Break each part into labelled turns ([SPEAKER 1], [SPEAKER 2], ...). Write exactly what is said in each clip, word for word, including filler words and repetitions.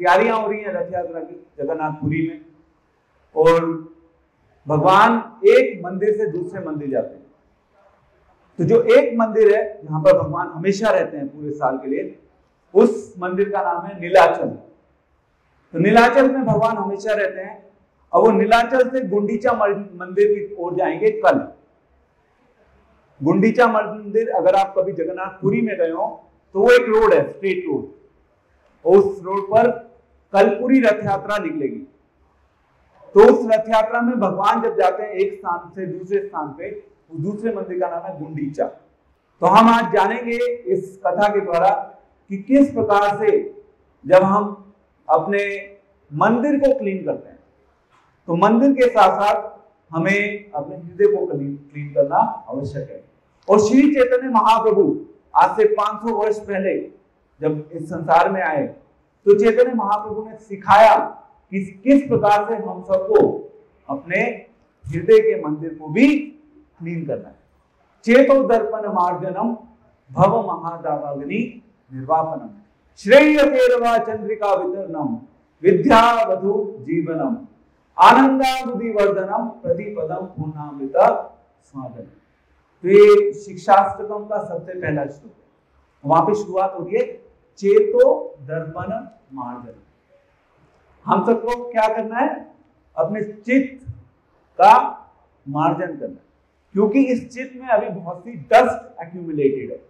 [SPEAKER 1] तैयारियां हो रही हैं रथ यात्रा की जगन्नाथपुरी में, और भगवान एक मंदिर से दूसरे मंदिर जाते हैं। तो जो एक मंदिर है जहां पर भगवान हमेशा रहते हैं पूरे साल के लिए, उस मंदिर का नाम है नीलाचल। तो नीलाचल में भगवान हमेशा रहते हैं, और वो नीलाचल से गुंडीचा मंदिर की ओर जाएंगे कल। गुंडीचा मंदिर अगर आप कभी जगन्नाथपुरी में गए हो तो वो एक रोड है, स्ट्रेट रोड, और उस रोड पर कल पूरी रथ यात्रा निकलेगी। तो उस रथ यात्रा में भगवान जब जाते हैं एक स्थान से दूसरे स्थान पे, उस दूसरे मंदिर का नाम है गुंडीचा। तो हम आज जानेंगे इस कथा के द्वारा कि किस प्रकार से जब हम अपने मंदिर को क्लीन करते हैं, तो मंदिर के साथ साथ हमें अपने हृदय को क्लीन करना आवश्यक है। और श्री चैतन्य महाप्रभु आज से पाँच सौ वर्ष पहले जब इस संसार में आए, तो चैतन्य महाप्रभु ने सिखाया कि किस प्रकार से हम सबको अपने हृदय के मंदिर को भी क्लीन करना है। चेतो दर्पण मार्जनम भव महादावाग्नि निर्वापनम श्रेय केरवा चंद्रिका वितरणम विद्यावधु जीवनम आनंदाबुद्धि वर्धनम प्रतिपदम पूर्णामृत स्वादन। तो ये शिक्षाष्टकम का सबसे पहला श्लोक है। वहां पे शुरुआत होती है चेतो दर्पण मार्जन। हम सबको क्या करना है? अपने चित्त का मार्जन करना है, क्योंकि इस चित्त में अभी बहुत सी डस्ट एक्यूमुलेटेड है।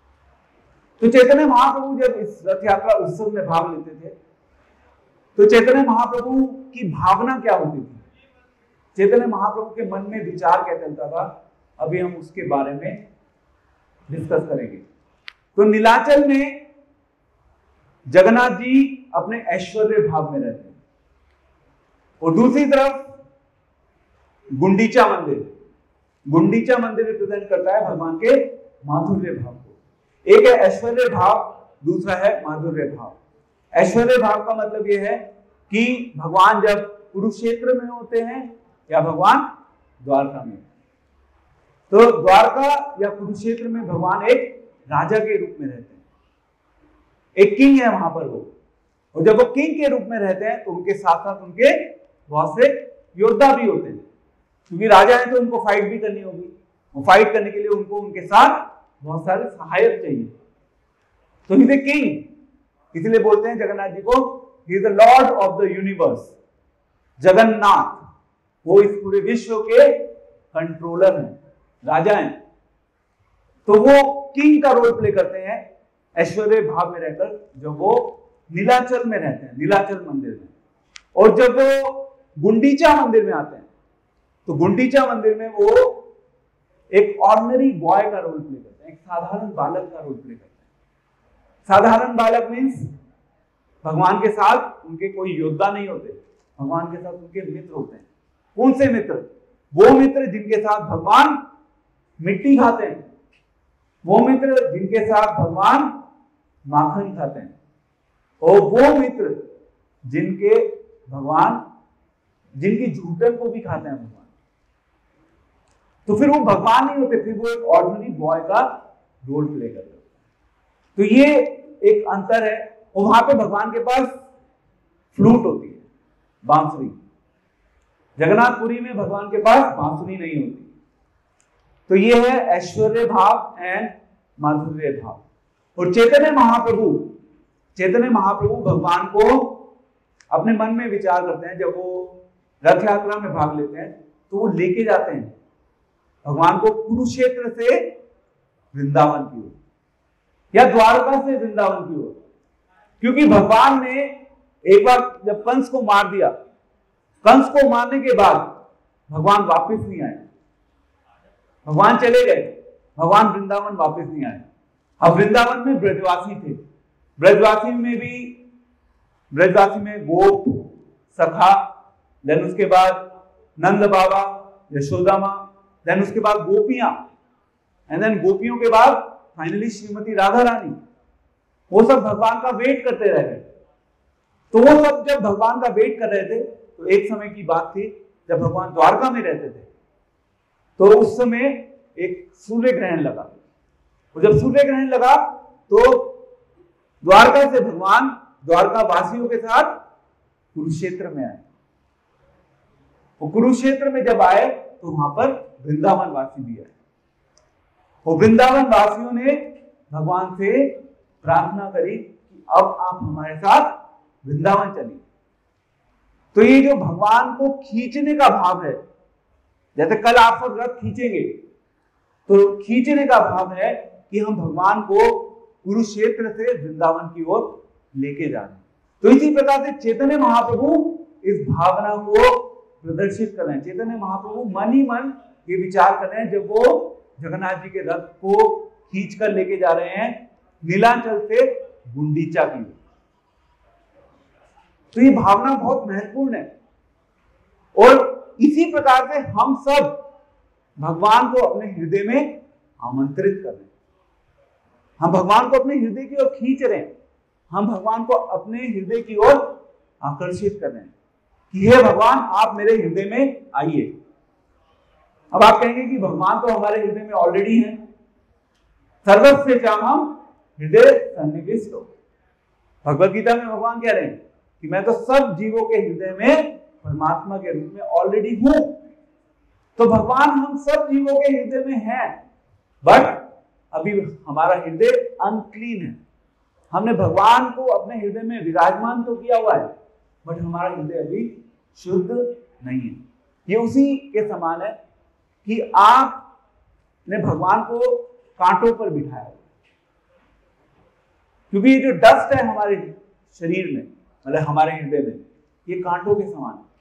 [SPEAKER 1] तो चैतन्य महाप्रभु जब इस रथ यात्रा उत्सव में भाग लेते थे, तो चैतन्य महाप्रभु की भावना क्या होती थी, चैतन्य महाप्रभु के मन में विचार क्या चलता था, अभी हम उसके बारे में डिस्कस करेंगे। तो नीलाचल में जगन्नाथ जी अपने ऐश्वर्य भाव में रहते हैं, और दूसरी तरफ गुंडीचा मंदिर, गुंडीचा मंदिर रिप्रेजेंट करता है भगवान के माधुर्य भाव को। एक है ऐश्वर्य भाव, दूसरा है माधुर्य भाव। ऐश्वर्य भाव का मतलब यह है कि भगवान जब कुरुक्षेत्र में होते हैं या भगवान द्वारका में, तो द्वारका या कुरुक्षेत्र में भगवान एक राजा के रूप में रहते हैं, एक किंग है वहां पर वो। और जब वो किंग के रूप में रहते हैं तो उनके साथ साथ उनके बहुत से योद्धा भी होते हैं, क्योंकि राजा है तो उनको फाइट भी करनी होगी। वो फाइट करने के लिए उनको उनके साथ बहुत सारे सहायक चाहिए। तो ही इज ए किंग, इसलिए बोलते हैं जगन्नाथ जी को ही is the lord of the universe. Jagannath वो इस पूरे विश्व के कंट्रोलर हैं, राजा हैं। तो वो किंग का रोल प्ले करते हैं ऐश्वर्य भाव में रहकर, जब वो नीलाचल में रहते हैं, नीलाचल मंदिर में। और जब वो गुंडीचा मंदिर में आते हैं, तो गुंडीचा मंदिर में वो एक ऑर्डिनरी बॉय का रोल प्ले करते हैं, एक साधारण बालक का रोल प्ले करते हैं। साधारण बालक मीन्स भगवान के साथ उनके कोई योद्धा नहीं होते, भगवान के साथ उनके मित्र होते हैं। कौन से मित्र? वो मित्र जिनके साथ भगवान मिट्टी खाते हैं, वो मित्र जिनके साथ भगवान माखन खाते हैं, और वो मित्र जिनके भगवान जिनकी झूठन को भी खाते हैं भगवान। तो फिर वो भगवान नहीं होते, फिर वो एक ऑर्डिनरी बॉय का रोल प्ले करते हैं। तो ये एक अंतर है। और वहां पे भगवान के पास फ्लूट होती है, बांसुरी। जगन्नाथपुरी में भगवान के पास बांसुरी नहीं होती। तो ये है ऐश्वर्य भाव एंड माधुर्य भाव। और चैतन्य महाप्रभु चैतन्य महाप्रभु भगवान को अपने मन में विचार करते हैं। जब वो रथ यात्रा में भाग लेते हैं तो वो लेके जाते हैं भगवान को कुरुक्षेत्र से वृंदावन की ओर, या द्वारका से वृंदावन की ओर। क्योंकि भगवान ने एक बार जब कंस को मार दिया, कंस को मारने के बाद भगवान वापस नहीं आए, भगवान चले गए, भगवान वृंदावन वापस नहीं आए। अब वृंदावन में ब्रजवासी थे, ब्रजवासी में भी ब्रजवासी में गोप, सखा, देन उसके बाद नंद बाबा, यशोदा माँ, देन उसके बाद गोपियां, एंड देन गोपियों के बाद फाइनली श्रीमती राधा रानी। वो सब भगवान का वेट करते रह गए। तो वो सब जब भगवान का वेट कर रहे थे, तो एक समय की बात थी जब भगवान द्वारका में रहते थे, तो उस समय एक सूर्य ग्रहण लगा। और जब सूर्य ग्रहण लगा तो द्वारका से भगवान द्वारका वासियों के साथ कुरुक्षेत्र में आए। वो कुरुक्षेत्र में जब आए तो वहां पर वृंदावन वासी भी आए। वो वृंदावन वासियों ने भगवान से प्रार्थना करी कि अब आप हमारे साथ वृंदावन चलिए। तो ये जो भगवान को खींचने का भाव है, जैसे कल आप सब रथ खींचेंगे, तो खींचने का भाव है कि हम भगवान को कुरुक्षेत्र से वृंदावन की ओर लेके जा रहे हैं। तो इसी प्रकार से चैतन्य महाप्रभु इस भावना को प्रदर्शित कर रहे हैं। चैतन्य महाप्रभु मन ही मन ये विचार कर रहे हैं जब वो जगन्नाथ जी के रथ को खींच कर लेके जा रहे हैं नीलांचल से गुंडीचा की ओर। तो ये भावना बहुत महत्वपूर्ण है और इसी प्रकार से हम सब भगवान को अपने हृदय में आमंत्रित कर रहे हैं। हम भगवान को अपने हृदय की ओर खींच रहे हैं। हम भगवान को अपने हृदय की ओर आकर्षित कर रहे हैं कि हे भगवान, आप मेरे हृदय में आइए। अब आप कहेंगे कि भगवान तो हमारे हृदय में ऑलरेडी हैं। सर्वस्य चाहम हृदय सन्निविष्टो। भगवत गीता में भगवान कह रहे हैं कि मैं तो सब जीवों के हृदय में परमात्मा के रूप में ऑलरेडी हूं। तो भगवान हम सब जीवों के हृदय में हैं, बट अभी हमारा हृदय अनक्लीन है। हमने भगवान को अपने हृदय में विराजमान तो किया हुआ है, बट हमारा हृदय अभी शुद्ध नहीं है। ये उसी के समान है कि आपने भगवान को कांटों पर बिठाया, क्योंकि ये जो डस्ट है हमारे शरीर में, मतलब हमारे हृदय में, ये कांटों के समान है।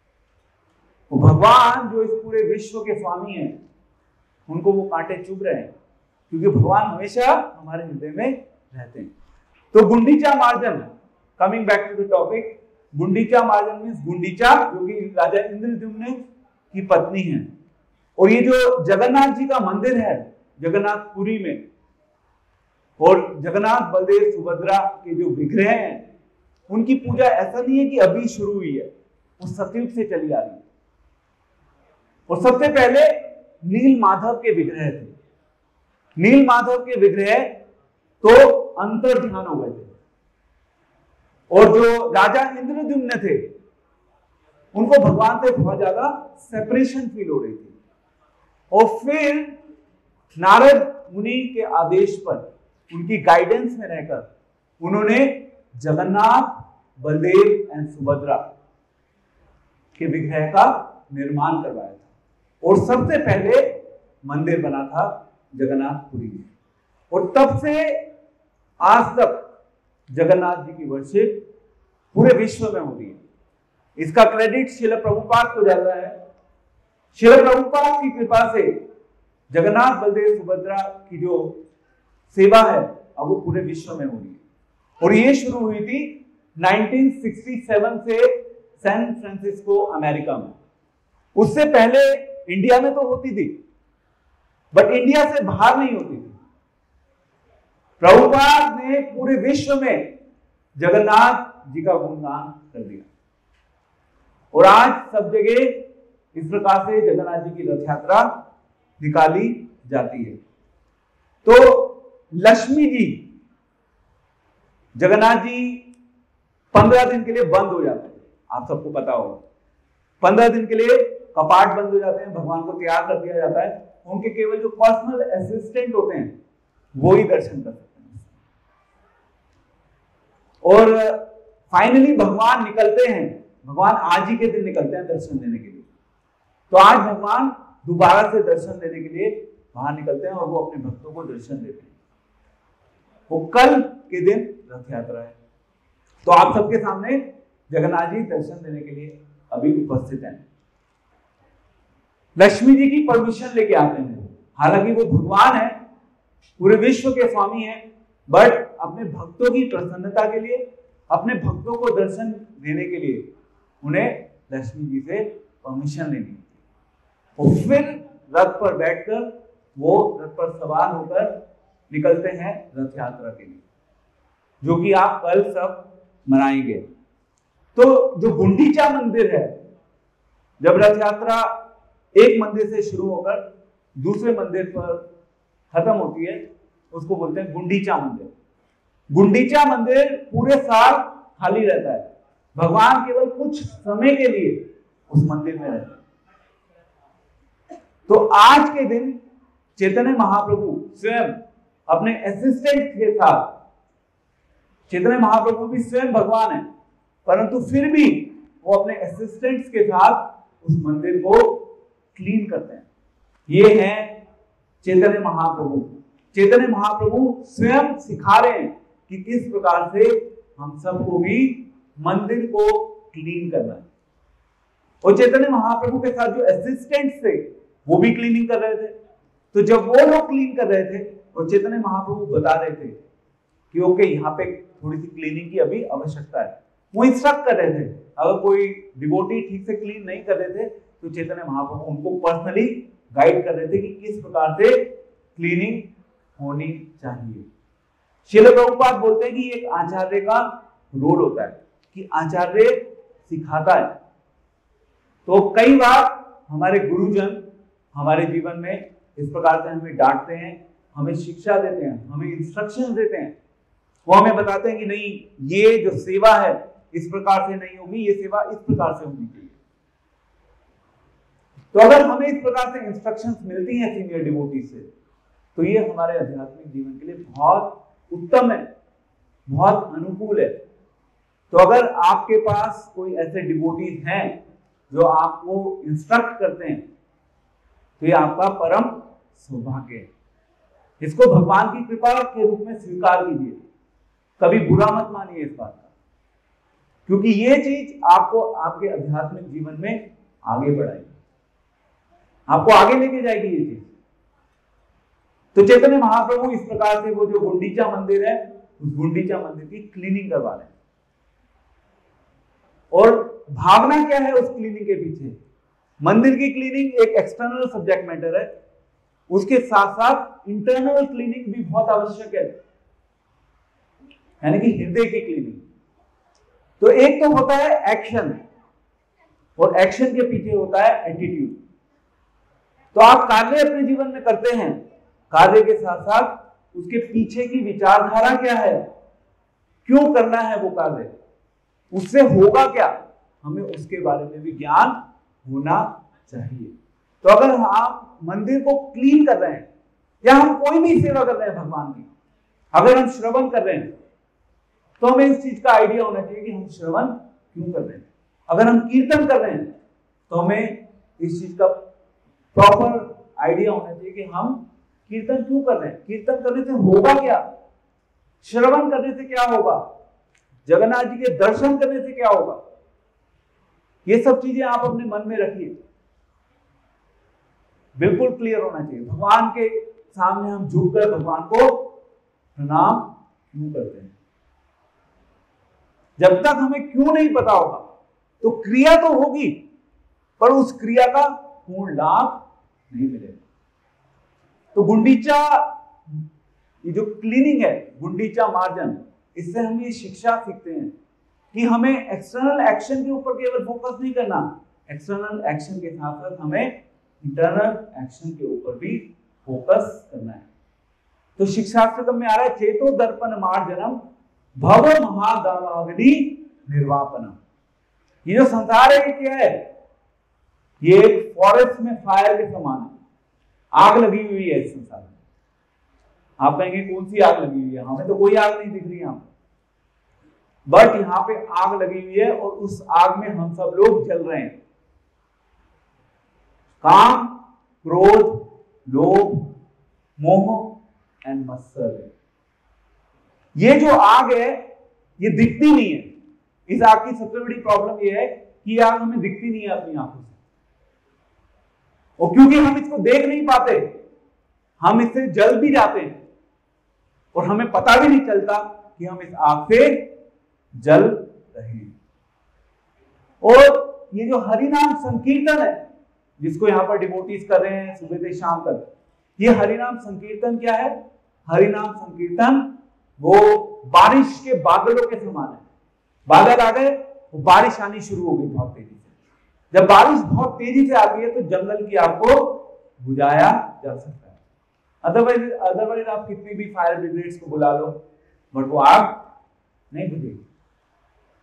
[SPEAKER 1] वो भगवान जो इस पूरे विश्व के स्वामी हैं, उनको वो कांटे चुभ रहे हैं, क्योंकि भगवान हमेशा हमारे हृदय में रहते हैं। तो Gundicha Marjan, coming back to the topic, Gundicha Marjan means Gundicha जो कि राजा इंद्रद्युम्न की पत्नी है। और ये जो जगन्नाथ जी का मंदिर है जगन्नाथपुरी में, और जगन्नाथ बलदेव सुभद्रा के जो विग्रह हैं, उनकी पूजा ऐसा नहीं है कि अभी शुरू हुई है, वो सतयुग से चली आ रही है। और सबसे पहले नील माधव के विग्रह थे। नील माधव के विग्रह तो अंतर ध्यान हो गए थे, और जो राजा इंद्रद्युम्न थे उनको भगवान से बहुत ज्यादा सेपरेशन फील हो रही थी। और फिर नारद मुनि के आदेश पर, उनकी गाइडेंस में रहकर उन्होंने जगन्नाथ बलदेव एंड सुभद्रा के विग्रह का निर्माण करवाया था। और सबसे पहले मंदिर बना था जगन्नाथपुरी में, और तब से आज तक जगन्नाथ जी की वर्शिप पूरे विश्व में होती है। इसका क्रेडिट श्रील प्रभुपाद को जाता है। श्रील प्रभुपाद की कृपा से जगन्नाथ बलदेव सुभद्रा की जो सेवा है अब वो पूरे विश्व में हो रही है। और ये शुरू हुई थी उन्नीस सौ सरसठ से सैन फ्रांसिस्को अमेरिका में। उससे पहले इंडिया में तो होती थी, बट इंडिया से बाहर नहीं होती थी। प्रभुपाद ने पूरे विश्व में जगन्नाथ जी का गुणगान कर दिया, और आज सब जगह इस प्रकार से जगन्नाथ जी की रथ यात्रा निकाली जाती है। तो लक्ष्मी जी, जगन्नाथ जी पंद्रह दिन के लिए बंद हो जाते हैं, आप सबको पता होगा। पंद्रह दिन के लिए कपाट बंद हो जाते हैं, भगवान को तैयार कर दिया जाता है। उनके केवल जो पर्सनल असिस्टेंट होते हैं वो ही दर्शन कर सकते हैं। और फाइनली भगवान निकलते हैं, भगवान आज ही के दिन निकलते हैं दर्शन देने के लिए। तो आज भगवान दोबारा से दर्शन देने के लिए बाहर निकलते हैं और वो अपने भक्तों को दर्शन देते हैं। वो कल के दिन रथ यात्रा है। तो आप सबके सामने जगन्नाथ जी दर्शन देने के लिए अभी उपस्थित हैं। लक्ष्मी जी की परमिशन लेके आते हैं। हालांकि वो भगवान है, पूरे विश्व के स्वामी हैं, बट अपने भक्तों की प्रसन्नता के लिए, अपने भक्तों को दर्शन देने के लिए उन्हें लक्ष्मी जी से परमिशन लेनी होती है। और फिर रथ पर बैठकर वो रथ पर सवार होकर निकलते हैं रथ यात्रा के लिए, जो कि आप कल सब मनाएंगे। तो जो गुंडीचा मंदिर है, जब रथ यात्रा एक मंदिर से शुरू होकर दूसरे मंदिर पर खत्म होती है, उसको बोलते हैं गुंडीचा मंदिर। गुंडीचा मंदिर पूरे साल खाली रहता है। भगवान केवल कुछ समय के लिए उस मंदिर में रहते हैं। तो आज के दिन चैतन्य महाप्रभु स्वयं अपने असिस्टेंट के साथ, चैतन्य महाप्रभु भी स्वयं भगवान है, परंतु फिर भी वो अपने असिस्टेंट्स के साथ उस मंदिर को क्लीन करते हैं। ये हैं चैतन्य महाप्रभु। चैतन्य महाप्रभु स्वयं सिखा रहे हैं कि किस प्रकार से हम सबको भी मंदिर को क्लीन करना है। और चैतन्य महाप्रभु के साथ जो असिस्टेंट्स थे वो भी क्लीनिंग कर रहे थे। तो जब वो लोग क्लीन कर रहे थे और चैतन्य महाप्रभु बता रहे थे कि ओके, यहाँ पे थोड़ी सी क्लीनिंग की अभी आवश्यकता है, वो इंस्ट्रक्ट कर रहे थे। अगर कोई डिवोटी ठीक से क्लीन नहीं कर रहे थे तो चैतन्य महाप्रभु उनको पर्सनली गाइड कर रहे थे कि किस प्रकार से क्लीनिंग होनी चाहिए। श्रील प्रभुपाद बोलते हैं कि एक आचार्य का रोल होता है कि आचार्य सिखाता है। तो कई बार हमारे गुरुजन हमारे जीवन में इस प्रकार से हमें डांटते हैं, हमें शिक्षा देते हैं, हमें इंस्ट्रक्शन देते हैं। वो हमें बताते हैं कि नहीं, ये जो सेवा है इस प्रकार से नहीं होगी, ये सेवा इस प्रकार से होनी चाहिए। तो अगर हमें इस प्रकार से इंस्ट्रक्शंस मिलती हैं सीनियर डिवोटी से, तो ये हमारे आध्यात्मिक जीवन के लिए बहुत उत्तम है, बहुत अनुकूल है। तो अगर आपके पास कोई ऐसे डिवोटीज हैं जो आपको इंस्ट्रक्ट करते हैं, तो ये आपका परम सौभाग्य है। इसको भगवान की कृपा के रूप में स्वीकार कीजिए, कभी बुरा मत मानिए इस बात का, क्योंकि ये चीज आपको आपके आध्यात्मिक जीवन में आगे बढ़ाएगी, आपको आगे लेके जाएगी ये चीज। तो चैतन्य महाप्रभु इस प्रकार से वो जो गुंडीचा मंदिर है, उस गुंडीचा मंदिर की क्लीनिंग करवा रहे हैं। और भावना क्या है उस क्लीनिंग के पीछे? मंदिर की क्लीनिंग एक एक्सटर्नल सब्जेक्ट मैटर है, उसके साथ साथ इंटरनल क्लीनिंग भी बहुत आवश्यक है, यानी कि हृदय की क्लीनिंग। तो एक तो होता है एक्शन, और एक्शन के पीछे होता है एटीट्यूड। तो आप कार्य अपने जीवन में करते हैं, कार्य के साथ साथ उसके पीछे की विचारधारा क्या है, क्यों करना है वो कार्य, उससे होगा क्या, हमें उसके बारे में भी ज्ञान होना चाहिए। तो अगर हम मंदिर को क्लीन कर रहे हैं, या हम कोई भी सेवा कर रहे हैं भगवान की, अगर हम श्रवण कर रहे हैं, तो हमें इस चीज का आइडिया होना चाहिए कि हम श्रवण क्यों कर रहे हैं। अगर हम कीर्तन कर रहे हैं, तो हमें इस चीज का प्रॉपर आइडिया होना चाहिए कि हम कीर्तन क्यों कर रहे हैं, कीर्तन करने से होगा क्या, श्रवण करने से क्या होगा, जगन्नाथ जी के दर्शन करने से क्या होगा। ये सब चीजें आप अपने मन में रखिए, बिल्कुल क्लियर होना चाहिए। भगवान के सामने हम झुककर भगवान को प्रणाम क्यों करते हैं? जब तक हमें क्यों नहीं पता होगा, तो क्रिया तो होगी, पर उस क्रिया का पूर्ण लाभ नहीं मिलेगा। तो गुंडीचा, ये जो क्लीनिंग है, गुंडीचा मार्जन, इससे हम ये शिक्षा सीखते हैं कि हमें एक्सटर्नल एक्शन के ऊपर केवल फोकस नहीं करना, एक्सटर्नल एक्शन के साथ साथ हमें इंटरनल एक्शन के ऊपर भी फोकस करना है। तो शिक्षास्त्र में आ रहा है, चेतो दर्पण मार्जनम भव महादावाग्नि निर्वापनम। ये जो संसार है, ये क्या है? ये एक फॉरेस्ट में फायर के समान है, आग लगी हुई है इस संसार में। आप कहेंगे कौन सी आग लगी हुई है? हमें तो कोई आग नहीं दिख रही यहां पर, बट यहां पे आग लगी हुई है, और उस आग में हम सब लोग जल रहे हैं। काम, क्रोध, लोभ, मोह एंड मत्सर। ये जो आग है, ये दिखती नहीं है। इस आग की सबसे बड़ी प्रॉब्लम ये है कि ये आग हमें दिखती नहीं है अपनी आंखों से, और क्योंकि हम इसको देख नहीं पाते, हम इससे जल भी जाते हैं, और हमें पता भी नहीं चलता कि हम इस आग से जल रहे हैं। और ये जो हरिनाम संकीर्तन है, जिसको यहां पर डिवोटीज कर रहे हैं सुबह से शाम तक, ये हरिनाम संकीर्तन क्या है? हरिनाम संकीर्तन वो बारिश के बादलों के समान है। बादल आ गए, वो बारिश आनी शुरू हो गई बहुत तेजी से। जब बारिश बहुत तेजी से आती है, तो जंगल की आग को बुझाया जा सकता है। अदरवाइज अदरवाइज आप कितनी भी फायर ब्रिगेड्स को बुला लो, बट वो आग नहीं बुझेगी।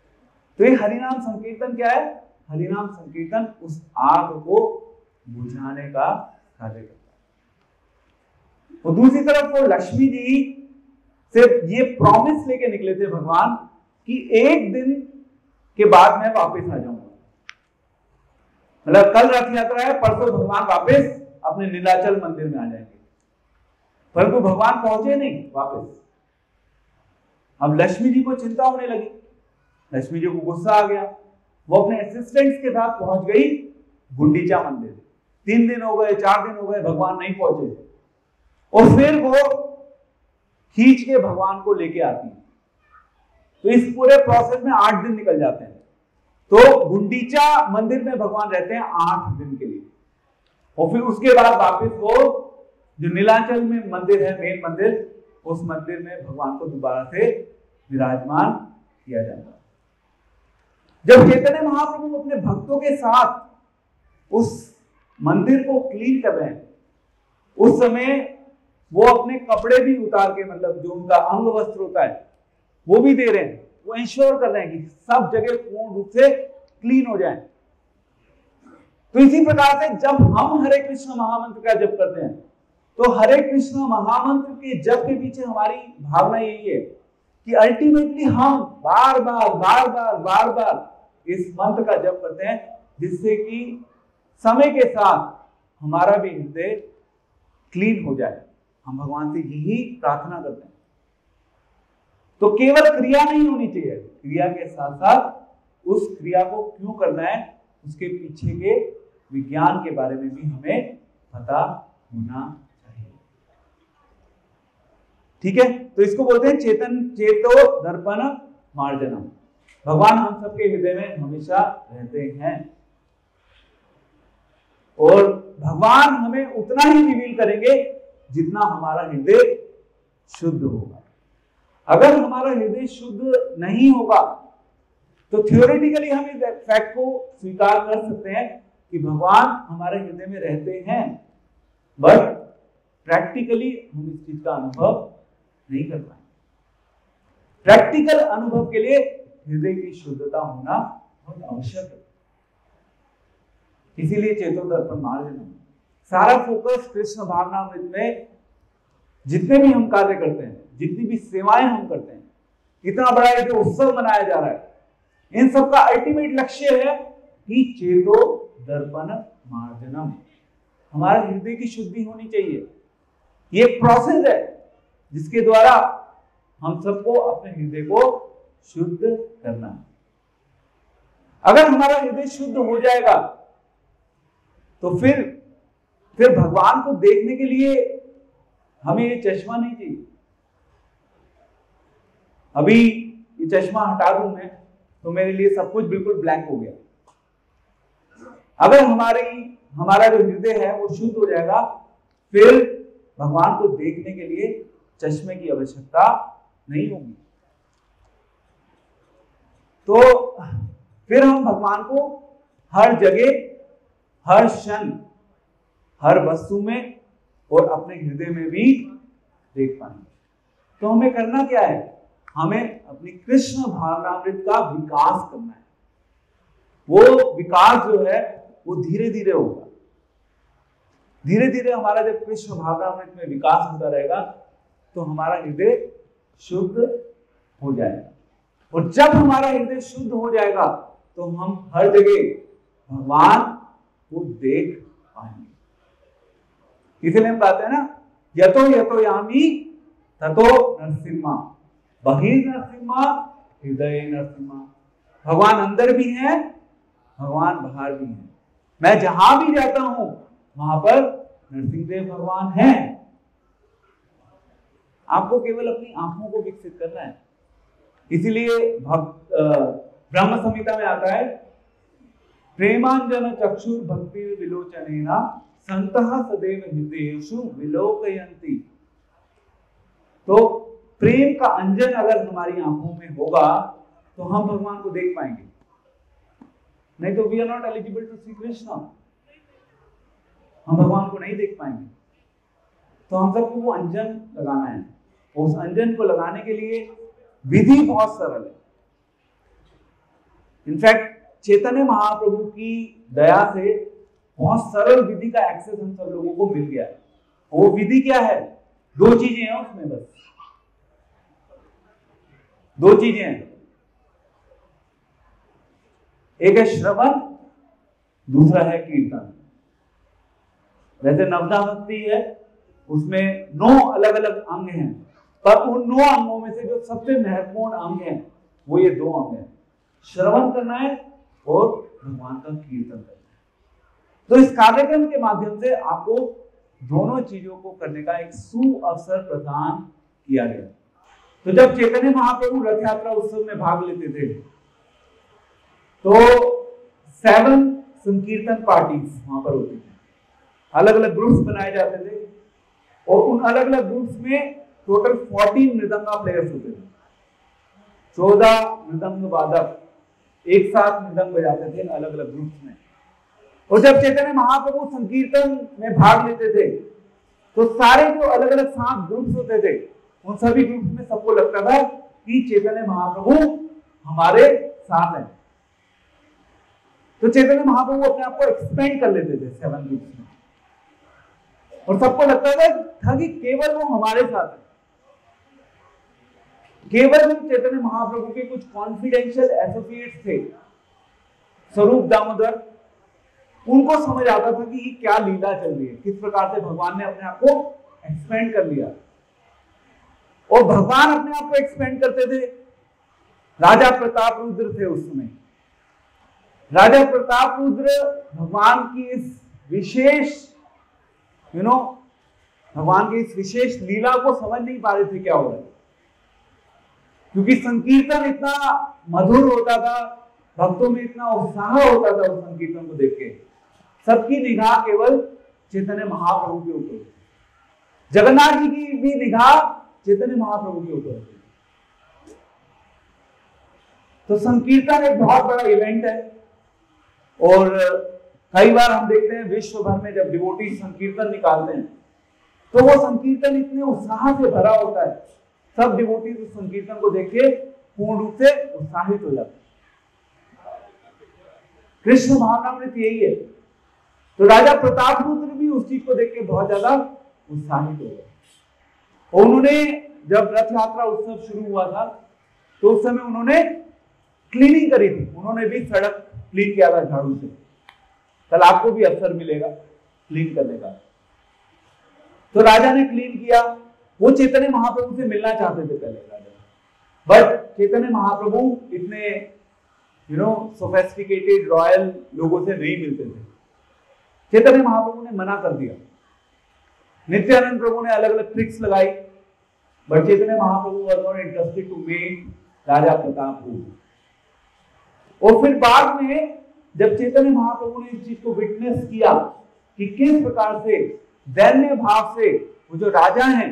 [SPEAKER 1] तो ये हरिनाम संकीर्तन क्या है? हरिनाम संकीर्तन उस आग को बुझाने का कार्य करता है। और दूसरी तरफ वो लक्ष्मी जी से ये प्रॉमिस लेके निकले थे भगवान कि एक दिन के बाद मैं वापस आ जाऊंगा। मतलब कल रथ यात्रा है, परसों भगवान वापस अपने नीलाचल मंदिर में आ जाएंगे, परंतु भगवान पहुंचे नहीं वापस। अब लक्ष्मी जी को चिंता होने लगी, लक्ष्मी जी को गुस्सा आ गया। वो अपने असिस्टेंट्स के साथ पहुंच गई गुंडीचा मंदिर। तीन दिन हो गए, चार दिन हो गए, भगवान नहीं पहुंचे। और फिर वो खींच के भगवान को लेके आती है। तो इस पूरे प्रोसेस में आठ दिन निकल जाते हैं। तो गुंडीचा मंदिर में भगवान रहते हैं आठ दिन के लिए, और फिर उसके बाद वापस वो जो नीलांचल में मंदिर है, मेन मंदिर, उस मंदिर में भगवान को दोबारा से विराजमान किया जाता है। जब चैतन्य महाप्रभु अपने भक्तों के साथ उस मंदिर को क्लीन कर रहे हैं, उस समय वो अपने कपड़े भी उतार के, मतलब जो उनका अंग वस्त्र होता है वो भी दे रहे हैं। वो इंश्योर कर रहे हैं कि सब जगह पूर्ण रूप से क्लीन हो जाए। तो इसी प्रकार से जब हम हरे कृष्ण महामंत्र का जप करते हैं, तो हरे कृष्ण महामंत्र के जप के पीछे हमारी भावना यही है कि अल्टीमेटली हम बार बार बार बार बार बार इस मंत्र का जप करते हैं, जिससे कि समय के साथ हमारा भी हृदय क्लीन हो जाए। हम भगवान से यही प्रार्थना करते हैं। तो केवल क्रिया नहीं होनी चाहिए, क्रिया के साथ साथ उस क्रिया को क्यों करना है, उसके पीछे के विज्ञान के बारे में भी हमें पता होना चाहिए। ठीक है, तो इसको बोलते हैं चेतन चेतो दर्पण मार्जनम। भगवान हम सबके हृदय में हमेशा रहते हैं, और भगवान हमें उतना ही रिवील करेंगे जितना हमारा हृदय शुद्ध होगा। अगर हमारा हृदय शुद्ध नहीं होगा तो थियोरेटिकली हम इस फैक्ट को स्वीकार कर सकते हैं कि भगवान हमारे हृदय में रहते हैं, बट प्रैक्टिकली हम इस चीज का अनुभव नहीं कर पाएंगे। प्रैक्टिकल अनुभव के लिए हृदय की शुद्धता होना बहुत आवश्यक है। इसीलिए चेतो दर्पण मार्जनम, सारा फोकस कृष्ण भावनामृत में जितने भी हम कार्य करते हैं, जितनी भी सेवाएं हम करते हैं, इतना बड़ा ये जो उत्सव मनाया जा रहा है, इन सब का अल्टीमेट लक्ष्य है कि चेतो दर्पण मार्जनम, हमारे हृदय की शुद्धि होनी चाहिए। ये एक प्रोसेस है जिसके द्वारा हम सबको अपने हृदय को शुद्ध करना है। अगर हमारा हृदय शुद्ध हो जाएगा तो फिर फिर भगवान को देखने के लिए हमें ये चश्मा नहीं चाहिए। अभी ये चश्मा हटा दूं मैं तो मेरे लिए सब कुछ बिल्कुल ब्लैंक हो गया। अगर हमारी हमारा जो हृदय है वो शुद्ध हो जाएगा, फिर भगवान को देखने के लिए चश्मे की आवश्यकता नहीं होगी। तो फिर हम भगवान को हर जगह, हर क्षण, हर वस्तु में और अपने हृदय में भी देख पाएंगे। तो हमें करना क्या है? हमें अपनी कृष्ण भावनामृत का विकास करना है। वो विकास जो है वो धीरे धीरे होगा। धीरे धीरे हमारा जब कृष्ण भावनामृत में विकास होता रहेगा तो हमारा हृदय शुद्ध हो जाएगा, और जब हमारा हृदय शुद्ध हो जाएगा तो हम हर जगह भगवान को देख पाएंगे। इसलिए हम कहते हैं ना, यतो यतो यामी ततो नरसिम्हा, बहिर नरसिम्हा हृदय नरसिम्हा। भगवान अंदर भी है, भगवान बाहर भी है। मैं जहां भी जाता हूं वहां पर नरसिंहदेव भगवान हैं। आपको केवल अपनी आंखों को विकसित करना है। इसीलिए ब्रह्म संहिता में आता है, प्रेमांजन चक्षुर भक्ति विलोचनेना संतः सदैव हृदयेषु विलोकयन्ति। तो प्रेम का अंजन अगर हमारी आंखों में होगा तो हम भगवान को देख पाएंगे, नहीं तो we are not eligible to see Krishna. हम भगवान को नहीं देख पाएंगे। तो हम सबको वो अंजन लगाना है। उस अंजन को लगाने के लिए विधि बहुत सरल है। इनफैक्ट चैतन्य महाप्रभु की दया से बहुत सरल विधि का एक्सेस हम सब लोगों को मिल गया है। वो विधि क्या है? दो चीजें हैं उसमें, बस दो चीजें हैं। एक है श्रवण, दूसरा है कीर्तन। वैसे नवदा भक्ति है, उसमें नौ अलग अलग अंग हैं, पर उन नौ अंगों में से जो सबसे महत्वपूर्ण अंग है वो ये दो अंग है, श्रवण करना है और भगवान का कीर्तन करना है। तो इस कार्यक्रम के माध्यम से आपको दोनों चीजों को करने का एक सुअवसर प्रदान किया गया। तो जब चैतन्य महाप्रभु रथ यात्रा उत्सव में भाग लेते थे तो सेवन संकीर्तन पार्टीज वहां पर होती थी, अलग अलग ग्रुप्स बनाए जाते थे और उन अलग अलग ग्रुप्स में टोटल चौदह मृदंगा प्लेयर्स होते थे। चौदह मृदंग वादक एक साथ मृदंग बजाते थे अलग अलग ग्रुप्स में। और जब चैतन्य महाप्रभु संकीर्तन में भाग लेते थे तो सारे जो अलग अलग सात ग्रुप्स होते थे उन सभी ग्रुप्स में सबको लगता था कि चैतन्य महाप्रभु हमारे साथ हैं। तो चैतन्य महाप्रभु अपने आप को एक्सपेंड कर लेते थे सेवन ग्रुप्स में और सबको लगता था कि केवल वो हमारे साथ है। केवल जो चैतन्य महाप्रभु के कुछ कॉन्फिडेंशियल एसोसिएट्स थे, स्वरूप दामोदर, उनको समझ आता था कि ये क्या लीला चल रही है, किस प्रकार से भगवान ने अपने आप को एक्सपेंड कर लिया। और भगवान अपने आप को एक्सपेंड करते थे। राजा प्रताप रुद्र थे उस समय। राजा प्रताप रुद्र भगवान की इस विशेष यू नो भगवान की इस विशेष लीला को समझ नहीं पा रहे थे क्या हो रहा है, क्योंकि संकीर्तन इतना मधुर होता था, भक्तों में इतना उत्साह होता था उस संकीर्तन को देख के। सबकी निगाह केवल चैतन्य महाप्रभु के ऊपर थी। जगन्नाथ जी की भी निगाह चैतन्य महाप्रभु के ऊपर थी। तो संकीर्तन एक बहुत बड़ा इवेंट है और कई बार हम देखते हैं विश्व भर में जब डिवोटी संकीर्तन निकालते हैं तो वो संकीर्तन इतने उत्साह से भरा होता है, सब डिवोटी उस संकीर्तन को देख के पूर्ण रूप से उत्साहित हो जाते हैं। कृष्ण भावनामृत यही है। तो राजा प्रताप रुद्र भी उस चीज को देख के बहुत ज्यादा उत्साहित हो गए। और उन्होंने जब रथ यात्रा उत्सव शुरू हुआ था तो उस समय उन्होंने क्लीनिंग करी थी, उन्होंने भी सड़क क्लीन किया था झाड़ू से। कल आपको भी अवसर मिलेगा क्लीन करने का। तो राजा ने क्लीन किया। वो चैतन्य महाप्रभु से मिलना चाहते थे पहले राजा, बट चैतन्य महाप्रभु इतने यू नो सोफिस्टिकेटेड रॉयल लोगों से नहीं मिलते थे। चैतन्य महाप्रभु ने मना कर दिया। नित्यानंद प्रभु ने अलग अलग ट्रिक्स लगाई, but Chaitanya Mahaprabhu was not interested to meet Raja Pratap Rudra. और फिर बाद में जब चैतन्य महाप्रभु ने इस चीज को विटनेस किया कि किस प्रकार से दैन्य भाव से वो जो राजा हैं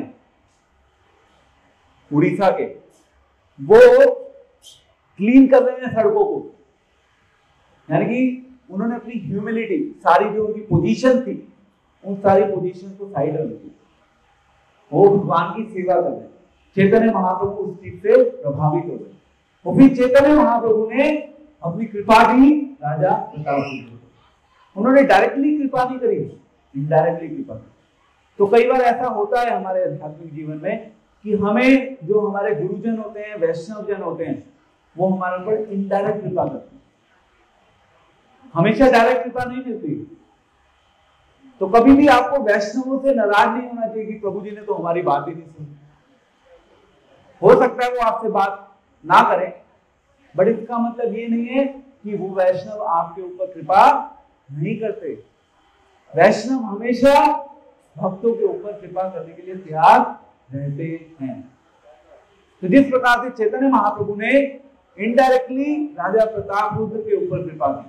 [SPEAKER 1] उड़ीसा के, वो क्लीन कर रहे हैं सड़कों को, यानी कि उन्होंने अपनी ह्यूमिलिटी, सारी जो उनकी पोजीशन थी उन सारी पोजीशन को साइड रख दी, वो भगवान की सेवा कर रहे हैं। चैतन्य महाप्रभु उस चीज से प्रभावित हो गए। और फिर चैतन्य महाप्रभु ने अपनी कृपा दी राजा प्रताप रुद्र को। उन्होंने डायरेक्टली कृपा नहीं करी, इनडायरेक्टली कृपा की। तो कई बार ऐसा होता है हमारे आध्यात्मिक जीवन में कि हमें जो हमारे गुरुजन होते हैं, वैष्णव जन होते हैं, वो हमारे ऊपर इनडायरेक्ट कृपा करते हैं। हमेशा डायरेक्ट कृपा नहीं मिलती। तो कभी भी आपको वैष्णवों से नाराज नहीं होना चाहिए कि प्रभु जी ने तो हमारी बात ही नहीं सुनी। हो सकता है वो आपसे बात ना करें, बट इसका मतलब ये नहीं है कि वो वैष्णव आपके ऊपर कृपा नहीं करते। वैष्णव हमेशा भक्तों के ऊपर कृपा करने के लिए तैयार रहते हैं। तो जिस प्रकार से चैतन्य महाप्रभु ने इनडायरेक्टली राजा प्रताप रुद्र के ऊपर कृपा की,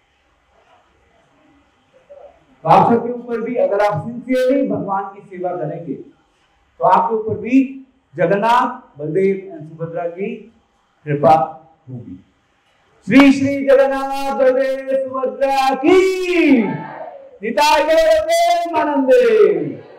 [SPEAKER 1] तो आप सबके ऊपर भी अगर आप सिंसियरली भगवान की सेवा करेंगे तो आपके ऊपर भी जगन्नाथ, बलदेव एंड सुभद्रा की कृपा होगी। श्री श्री जगन्नाथ बलदेव सुभद्रा की निताय गौर प्रेमानंदे।